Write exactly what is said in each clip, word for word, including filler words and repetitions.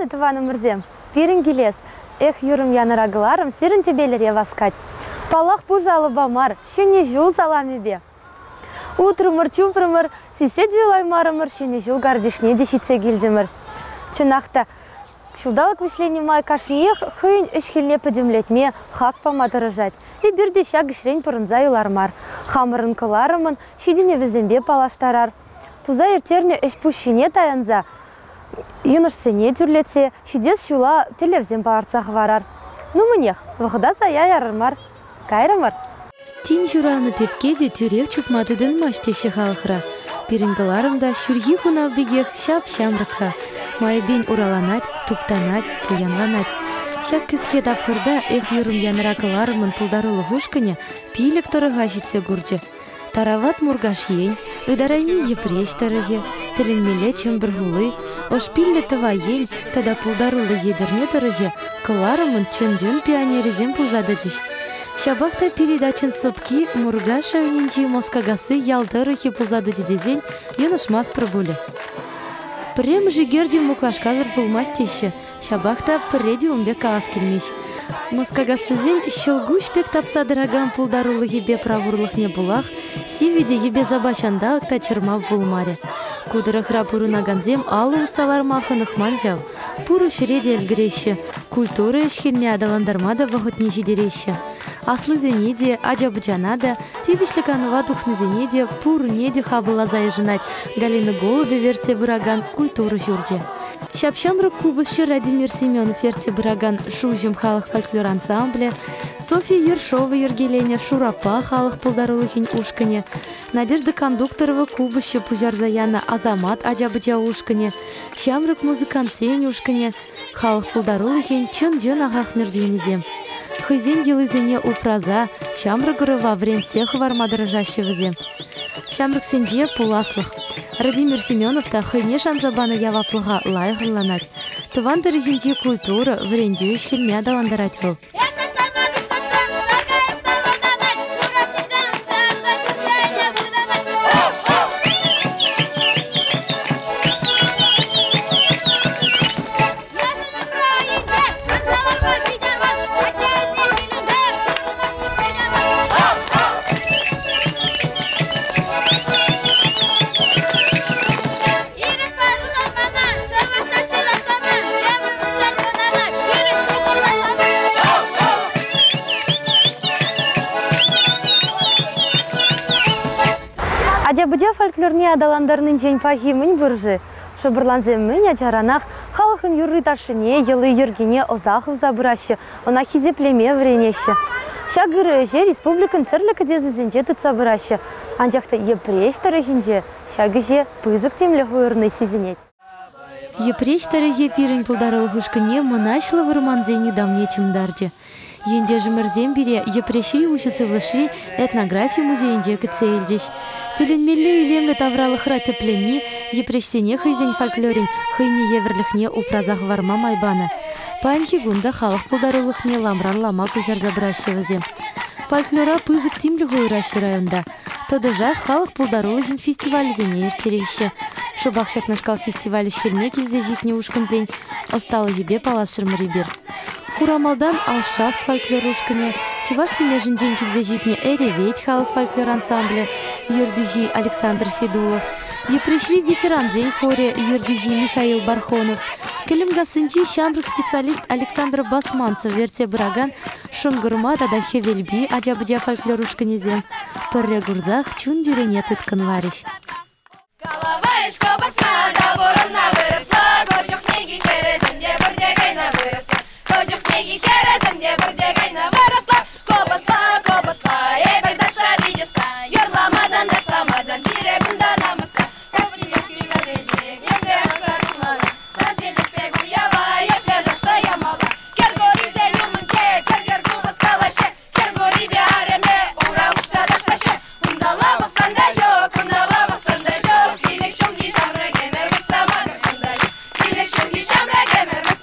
Аны тываным мырзем. Пирин келес. Эх, юрым янырагыларым, сирін тебелере васкать. Палах пужалы бамар, шене жул саламебе. Утрымыр, чупрымыр, сиседи лаймарымыр, шене жул гардишне дешитсе гильдемыр. Чынақта, шудалық вишлени май кашнех, хыйн ішкелне подемлетме, хак помадырыжать. И бирде шаг гішрень пырынза юлармар. Хамырын кыларымын, шидине візембе палаштарар. Туза ертерне іш пущине таянза. Юношсене тюрлете, шидес шула телевзем паларцах варар. Ну мнех, вғыда зая ярырмар. Кайрымыр. Тин жураны пепкеде тюрек чупматыдын маштеші халықра. Пирингаларымда шүрги хунавбегех шап-шамрықха. Майбен ураланать, туптанать, пуянланать. Шак кіске тапқырда эх юрым яныракыларымын пулдарылы ғушкыне пилік тұрыға жетсе гурджы. Тарават мургаш ень, ыдарайми епреш тарыге, тілінмеле чымбір ғулы, ош пиллі тыва ень, тада пулдарылы едірне тарыге, кыларымын чын-жын пионеризем пулзады жиш. Шабақта передачын сопки мургаша үнінчі москагасы ялдырыхи пулзады дедезен енышмас пробулі. Прем жигерди муклашказыр пулмастеші, шабақта преди умбе калас келмеш. Москагасызен шылгуш пек тапса дыраган пулдарулы ебе правурлых не булах, сивиде ебе забачандалық та чырмав булмаре. Кудырыхра пурынаганзем алу салар махынық манжав, пуру шреде әлгіреші, культура ешхелне адаландармада вағытне жидереші. Аслы зенеде, аджабыджанада, тивишликанова духны зенеде, пуру неде хабыла заезжинать, Галина Голубе верте быраган культуру журде. Шапшамры кубысшы Радимир Семенов верте быраган шужым халық фольклор ансамбле, Софья Ершова ергелене Шурапа халық пулдарулыхин ушкане, Надежда Кондукторова кубысшы Пужарзаяна Азамат аджабыджа ушкане, Шамрык музыкантсен ушкане, халық пулдарулыхин чын-жын ағақ мерденезем. Хызен делызене упраза, шамрыгыры во время всех вармадырыжащевызе. Шамрык сенже пуласлых. Радимир Семенов та хыйне шанзабана яваплыға лайғырланат. Туван дырыгенде культура вренде үшхелме адаландарать был. Аджабыджа фольклорне адаландарның жен пахимын бұржы. Шыбырланземмін ачаранақ халықын юры ташыне, елы ергене озақов забырашы, она хизеплеме вренеші. Шагыры же республикын түрлікі дезізінде тұтса бұрашы. Анжақта епреш тарыхінде, шагы же пызық темлі ғойырны сезінет. Епреш тарыхе пирін пылдарыл ғушкыне мұнашлы вырманзені дамне чымдаржы. Енде жымырзем бере епрешри учится влышри этнография музейінде кіцейлдеш. Тіленмелі илемлі тавралықыра тепленне, епрештене хызен фольклорин хыйне еверліхне упразақ варма майбаны. Панхи гунда халық пулдарылықне ламран лама күжар забыращевізем. Фольклора пызык тимлі ғойращы районда. Тодыжа халық пулдарылығын фестивалізене ертерейші. Шубақшак нашкал фестивалі шелме келзе житне ушкынзен, осталы ебе палашырмы ребер. Хурамалдан алшафт фольклор ушкыне, Чеваш темежін ден келзе житне Эреветь халық фольклор ансамбле, Ердюжи Александр Федулов, Епрешри ветеранзен хоре Ердюжи Михаил Бархонов, Келемгасынчи шамрык специалист Александр Басманцев верте быраган шонгырма тада хевельби аджабыджа фольклор ушкынезем, пырре гурзах чун дюрене тыткын вариш.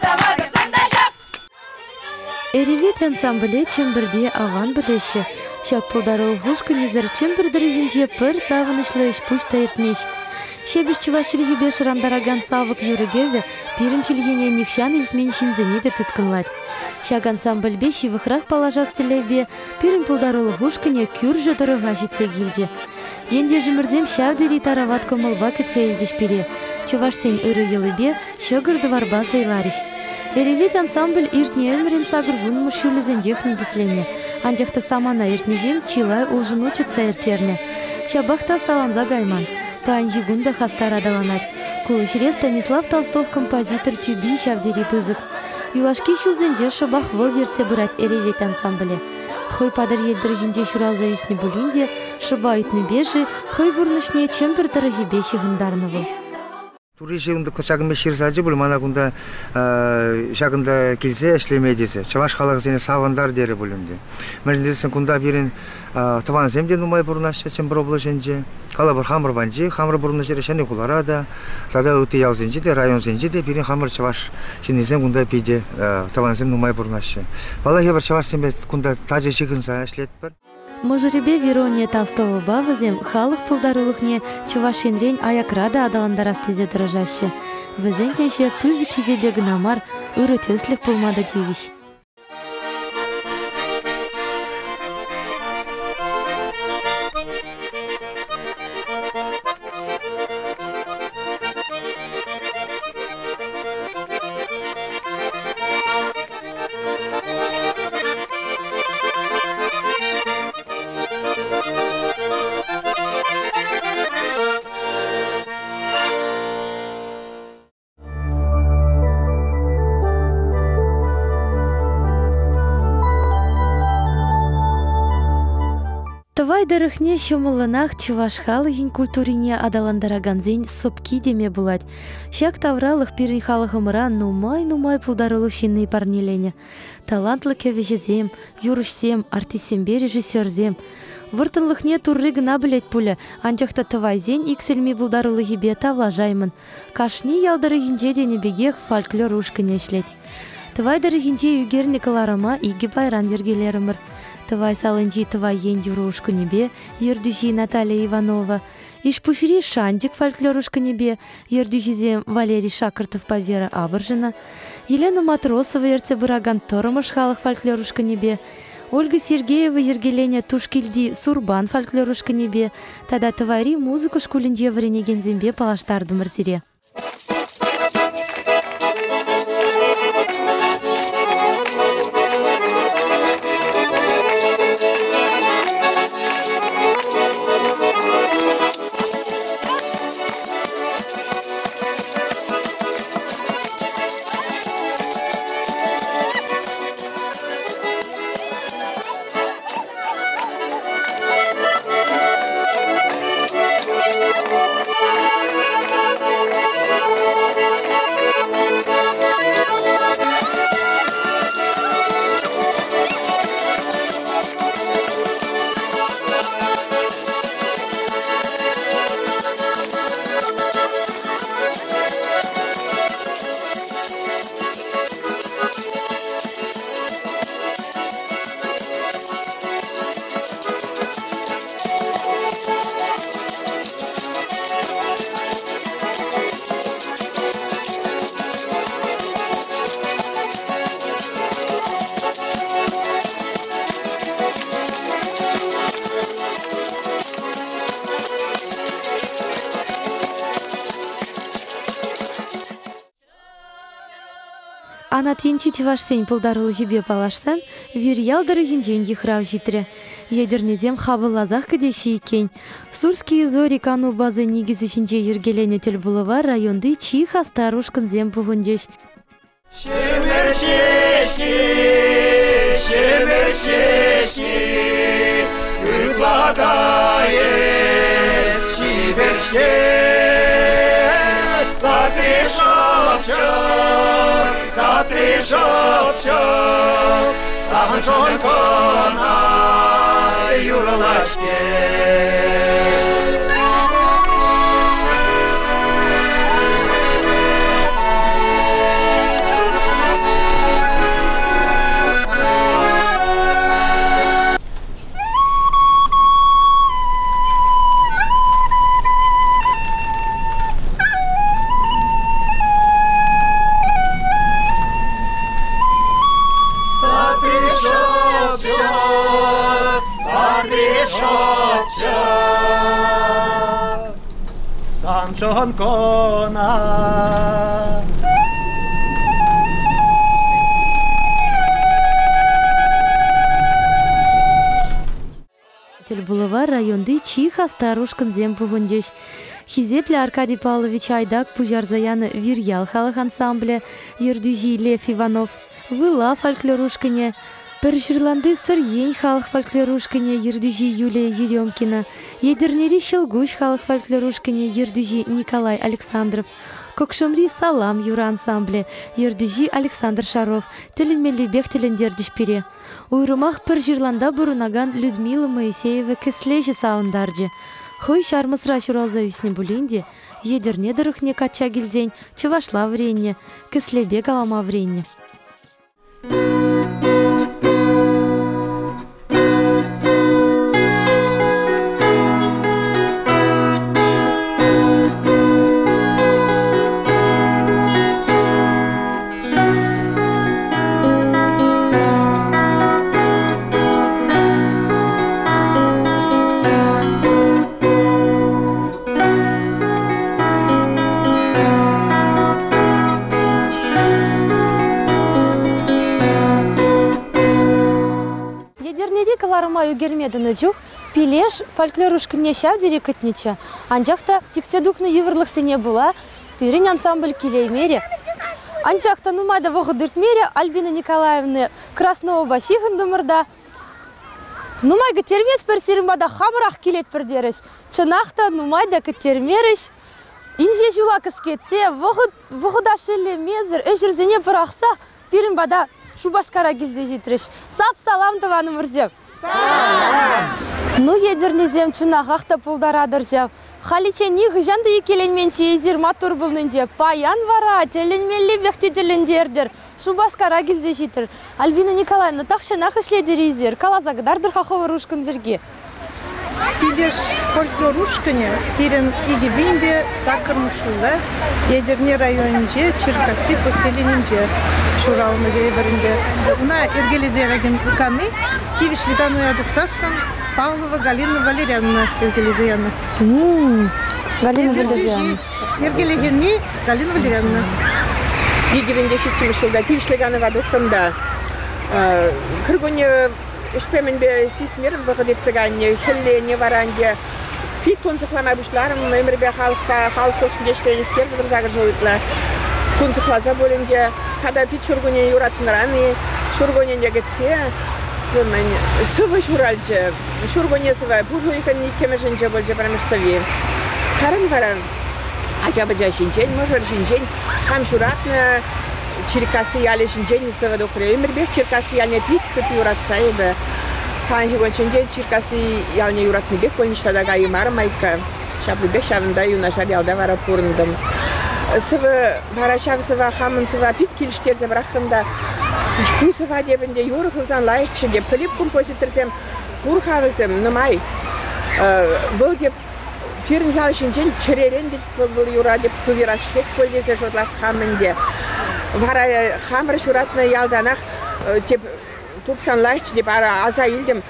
Эреветь ансамбле чембірде аван білеші. Шак пулдарыл хушка низер чемпердерегенже пір савынышлы іш пучта ертмеш. Шебеш чувашырги беш рандараган савык юрыгеве пирінчілгене нихшан илтмен шинзене де тұткынлад. Шак ансамбль беші вықрақ палажас телебе пирін пулдарыл хушкане күржі дырыға житсе келже. Енде жымырзем шавдери тарават комылба кетсе елдеш пере. Чувашсен ыры елыбе шыгырды варба сайлариш. Эревет ансамбль иртне өмірін сагыр вұн мұшулізен жек негіслене. Анжақты самана иртнежем чилай улжын учытса ертерне. Шабақта саланза гайман. Тайн жигунда хастар адаланат. Кулышре Станислав Толстов композитор тюби шавдери пызык. Юлашки шузенже шабақ выл верце бұрат эревет ансамбле. Хой падар елдіргенде шуралза есне бүлінде, шыба итні беші, хой бұрнышне чемпір тарығы беші ғындарны бұл. Туриши унда кочагын ширсажы бұл мана күнда шагында келсе эшлемедесі. Чаваш халығы зене савандар дері бүлінде. Мәжіндесін күнда берін табан земден умай бұрнашы, чемпір облажынжы. Кала бір хамыр банжы, хамыр бұрны жері шәне құлара да. Тада ұты ял зенжі де, район зенжі де, берін хамыр чаваш шенезен күнда пейде табан земден умай бұрнашы. Бала ебір чаваш зембе күнда тажы шықынса әшлет бір. Можыребе Верония Толстого бавызем халық пулдарылықне чувашенрен аякрада адаландарас тезе дырыжашы. Візентенше пызы кезебе гынамар ұры төслік пулмада девиш. Тывай дырыхне шомылынақ чуваш халығын культурине адаландараганзен сопки деме булать. Шак тавралық пирин халығымыран нумай-нумай пулдарылы шинный парнелене. Талантлы кевежезем, юрышсем, артисембе режиссерзем. Выртынлықне турры гына білет пулі, анчақта тывайзен икселми булдарылы гебе тавлажаймын. Кашни ялдырыгинже денебегех фольклор ушкыне шлет. Тывай дырыгинже югерникаларыма иги байран ергелерімір. Тывай салынжи тывай ен юрушку небе, ердюжи Наталья Иванова. Ишпушри Шандик фольклорушка небе, ердюжизем Валерий Шакартов Павера Абыржина. Елена Матросова ерце бұраган Торомыш халық фольклорушка небе. Ольга Сергеева ергелене Тушкильди Сурбан фольклорушка небе. Тада тывайри музыку шкулинже варенеген зембе палаштарды мырзире. Ана тенчи чывашсен пулдарылы хебе палашсан, вир ялдырыгин женги храв житре. Едернезем хабылазах кадеши екен. Сурские зори кану базы нигіз ішінже ергелене телбулыва районды чи хастарушкын зем пугундеш. Шемерчешки, шемерчешки, предлагает чиберчке, сотри шопчок, сотри шопчок, саханчонко на юрлачке. Саханчон кона. Булава районды чиха старушкан зем пугундеш. Хизепле Аркадий Павлович Айдак пужарзаяны вирьял халық ансамбле, Ердюжи Лев Иванов, Выла фольклорушкане, Перширланды Сырьень халық фольклорушкане, Ердюжи Юлия Еремкина, Едернери Щелгуш халық фольклорушкане, Ердюжи Николай Александров, Кокшумри Салам Юра ансамбле, Ердюжи Александр Шаров, Теленмелебех Телендердишпире. Уйрумах Перширланда бурунаган Людмила Моисеева кислежи саундарджи. Хой шармысра шуралза висне булинде, едерне дырыхне кача гильдень, чывашла вренне, кислебе галама вренне. Каларымаю гермедіні жүх, пилеш фольклорушкіне шав дерекетнече. Анжақта секседухны еврлықсыне була, пирин ансамбль келеймере. Анжақта нумайда вғыдыртмере Альбина Николаевны Краснова башиғынды мұрда. Нумайға термес персерімбада хамырақ келет бірдеріш. Чынақта нумайда кіттермеріш. Инже жула кіскетсе, вғыдашылы мезір, өжірзіне бірақса, пирінбада шубашкара келзе жетіріш. Сап салам тываны мұрзем. Салам! Ну едернезем чынағақта пулдарадыр жав. Халиче ниғы жанды екеленменче езер матур бұлнынде. Паян вара, теленмелі бәқтетеліндердір. Шубашкара келзе жетір. Альбина Николаевна тақшанақ ішледер езер. Калазагдардыр хақовы рушкын берге. Пилеш фольклорушкане, пирен игибинде сакырмышулы, едерне районынде, Черкаси поселенінде, Шуралмыге бірінде. Уна Иргелизераген каны, Кивишлигануя дуксасын, Павлова Галина Валерьяновна Иргелизеяна. Галина Валерьяновна. Иргелигенни Галина Валерьяновна. Игибинде шитчимышулда, Кивишлиганова дуксында. Кыргоне Шпемен бе сисмер вғыдырцыганне, хіллене варанге. Пит тонцықлама бұшларым, өмір бе халыққа, халық қошын дештірен іскер бұдырзағыр жоғытлы. Тонцықлаза бөлінде, тада пит шұргоне юратыныраны, шұргонене кетсе, сывы шуралчы, шұргоне сывы, бұжу иқан никеме жынчы болжы барамыш сывы. Карын варан, ажабыжа жынчен, можыр жынчен, хам шуратны, Черкасы яле жинжени сывы докре. Өмірбек Черкасы ялне пит хыт юратса ебі. Панхи гонченде Черкасы ялне юратны бек болништада гайы марым айка. Шаблы бек шавында юна жарялда вара пурындым. Сывы вара шав сыва хамын сыва пит келіштерзе бірақымда. Ку сыва дебінде юры хызан лайықчы деп піліп композиторзем урхавызым нымай. Выл деп пирін ялы жинжен чыререн деп выл юра деп хывирас шок көлдесе жодлап хамынде. Вара хамры шуратны ялданақ теп тупсан лайчы деп ара аза елдім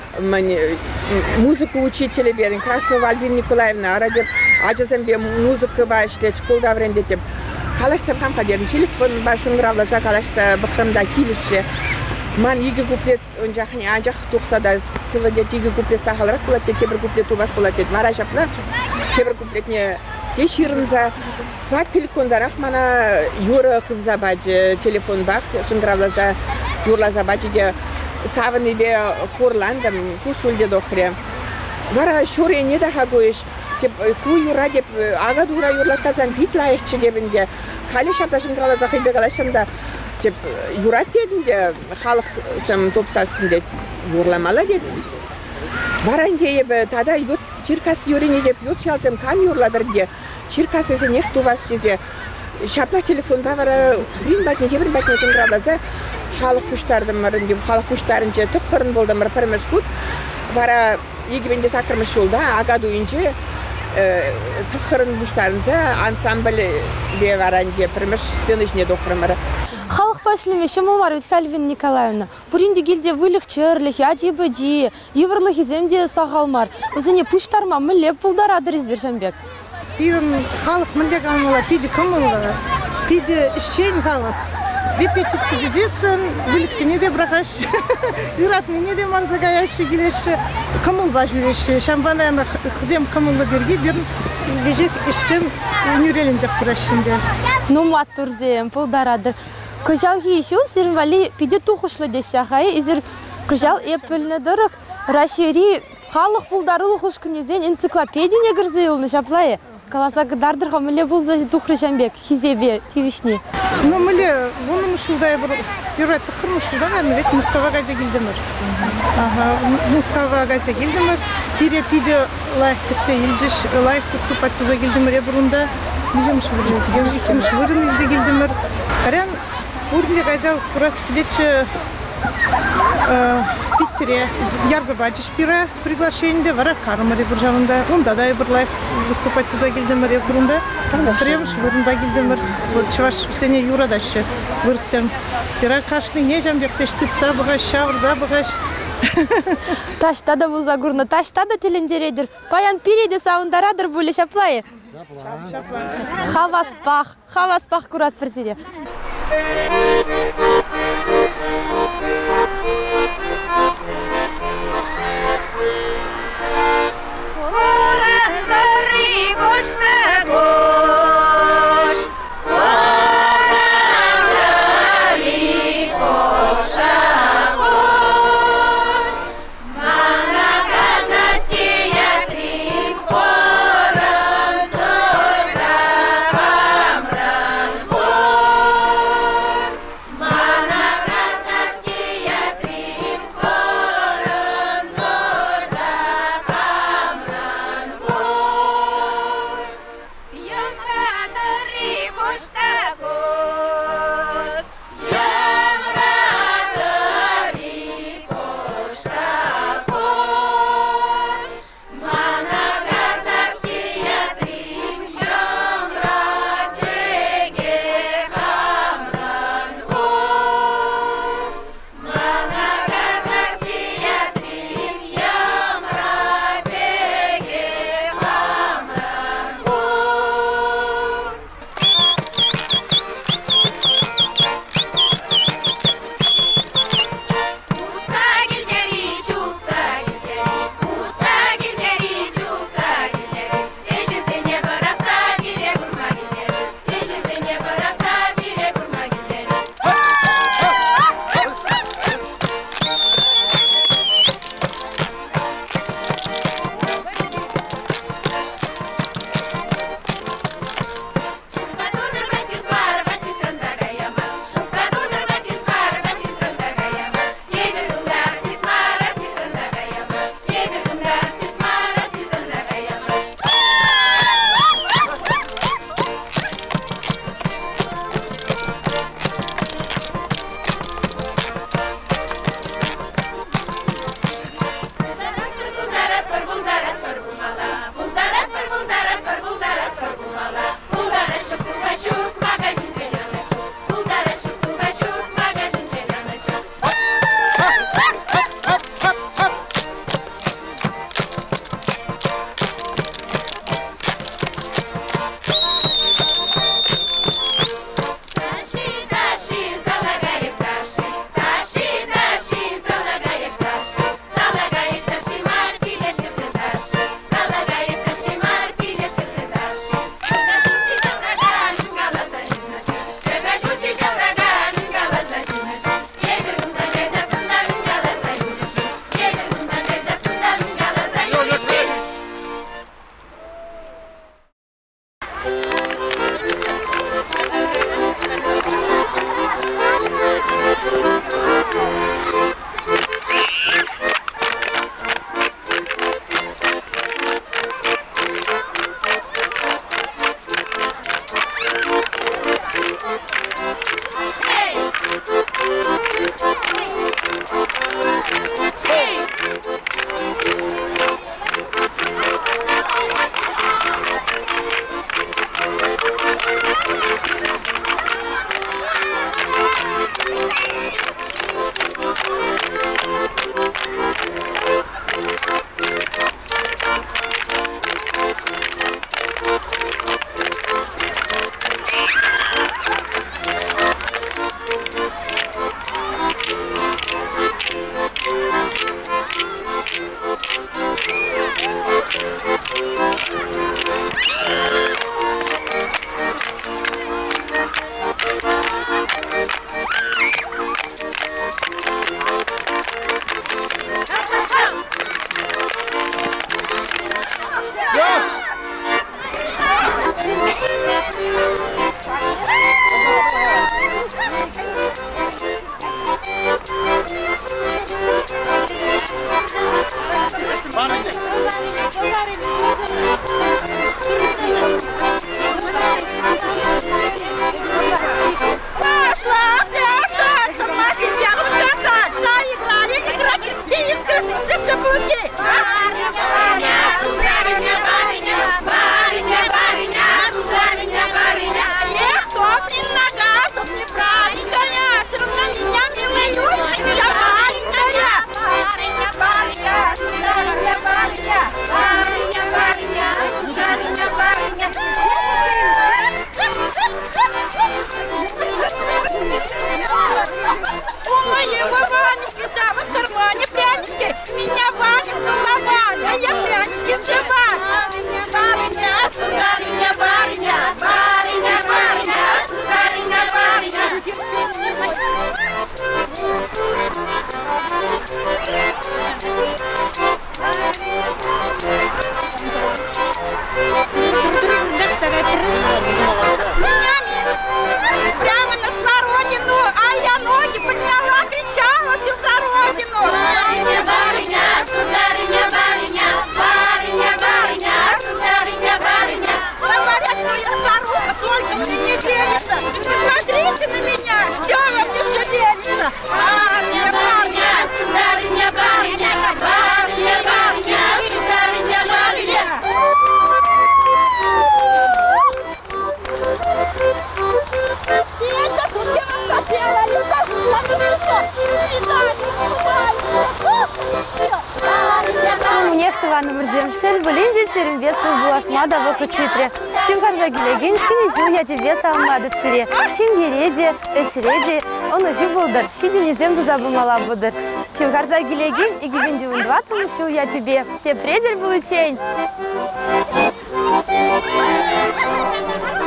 музыка учителі берін. Краснова Альбина Николаевна ара деп ажызым бе музыка ба ішлет школда вренде деп. Қалашсам хамқа дерім. Телефон ба шыңғыравлаза қалашса бұқырымда келішші. Ман егі куплет онжақын анжақ тұқсада сывы дет егі куплет сақалырақ болады дет, тебір куплет тубас болады дет. Вара жапны тебір куплетне те ширынза. Тват пеликондарах мана юра хывза баджи телефон бах шыңғыравлаза юрлаза баджи де савыны бе хорландым кушулде дохре. Вара шоре не да хагуеш теп ку юра деп ага дура юрлаттазан пит лайықчы дебінде. Қали шапта шыңғыравлаза хибе қалашымда теп юрат дедінде халық сым топсасын дед юрламала дед. Вара инде ебі тада ют Черкасы юрене деп ют шалзым кам юрладыр де. Черкасы зенех тубас дезе. Шапла телефон бавара брин батне, хебрин батне шыңғыравлаза халық күштардым мұрын деп, халық күштарынче тұқырын болдым мұры пірміш құд. Вара егібенде сақырмыш жолда агаду инже тұқырын күштарынче ансамбль бе варан деп пірміш сценышне доқыры мұры. Халық пашлеме шымомар ведь Альбина Николаевна. Буринде гилде вылық чырлық, ядебі еврлық иземде сағалмар. Өзіне пұштарма мүлеп бұлдарадыр іздер жамбек. бирен халық мілдек аңыла пиде кымылға, пиде ішчен халық. Репетиция дезесін, бүліксіне де бірақаш, үратмене де манзағаяшы келеші, кымылба жүреші. Шамбаны әні қызем кымылы берге берін вежек ішсем нүрелензек құрашында. Нумат турзем, пулдарадыр. Кыжал хищу, сирвали пиде тухушлы дешахай, изер кыжал эппельне дырык, рашери халық пулдары лухуш князен энциклопедия негірзе улны шаплайы. Каласа дардыр хамыле булза тухры жамбек, хизебе, тивишни. Ну, мыле, вон мушулдай бір, юратты қыр мушулдан, әні вет Мускава газа келдімір. Мускава газа келдімір, пире пиде лайк кетсе елжеш, лайк выступать туза келдімір, бұрында, межеміш вырын, екеміш вырын елзе келдімір. Карян, урнде газа құрас келетші Питере, Ярзабадиш пира приглашение, вара кармари буржавында, онда да бір лайк выступать туза келдімір, бұрында. Премш вырынба келдімір, вот чуваш сене юрадашы вырсем. Пира кашны не жамбек пештица бұғаш, шавырза бұғаш. Ташта да бұза гурны, ташта да телендередір. Паян пиреде сауындарадыр бөлі шаплайы. Хаваспах, хаваспах курат бірдере. Пошла плясать, Машенька, катать, заиграли игроки и искры с каблуки. Барыня, сударыня, барыня, барыня, барыня, сударыня, барыня. Эх, чтоб не нога, чтоб не правенькая, все равно меня милую, я маленькая. Барыня, барыня, сударыня, барыня, барыня, барыня, сударыня, барыня. У моего Ванечки там в кармане прянички, меня Ваня целовали, а я прянички сживаю. Барыня, сударыня, барыня, барыня, барыня, сударыня, барыня. Меня прямо на смородину, а я ноги подняла, кричала всем за родину. Барыня, барыня, сударыня, барыня, барыня, барыня, сударыня, барыня. Говорят, что я старуха, только мне не делится. Посмотрите на меня, все во мне все делится. Барыня, барыня, сударыня, барыня, барыня, барыня, сударыня, барыня. Я сейчас уж я вас запела, я зашла, Унех тываны мырзем шел былинде серембесный булашмада в окучитре. Чем харза гилеген, шинежу я тебе саммады в сире. Чем ереде, эшреде, он ожи булдар, щидини земду забымала будар. Чем харза гилеген и гибендилын два тымышу я тебе, те предель был чень.